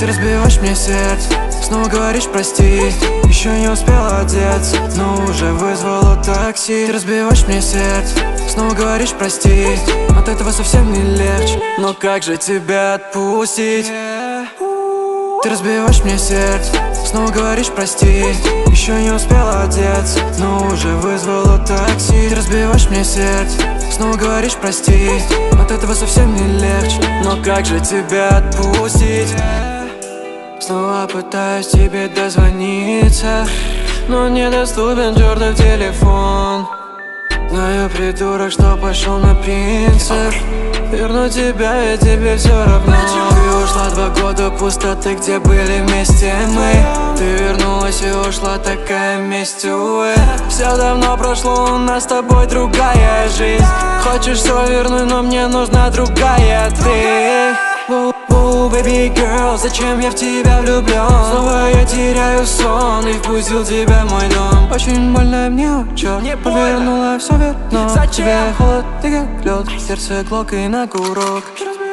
Ты разбиваешь мне сердце, снова говоришь прости. Еще не успел одеться, но уже вызвала такси. Ты разбиваешь мне сердце, снова говоришь прости. От этого совсем не легче, но как же тебя отпустить? Ты разбиваешь мне сердце, снова говоришь прости. Еще не успела одеться, но уже вызвала такси. Ты разбиваешь мне сердце, снова говоришь прости. От этого совсем не легче, но как же тебя отпустить? Снова пытаюсь тебе дозвониться, но недоступен чертов телефон. Знаю, придурок, что пошел на принцип. Верну тебя, ведь тебе все равно. Ты ушла 2 года пустоты, где были вместе мы. Ты вернулась и ушла, такая месть, увы. Все давно прошло, у нас с тобой другая жизнь. Хочешь все вернуть, но мне нужна другая ты. Baby girl, зачем я в тебя влюблен? Снова я теряю сон и впустил тебя в мой дом. Очень больно мне, черт, повернула все верно. Тебе холод, ты как лед, сердце глок и на курок.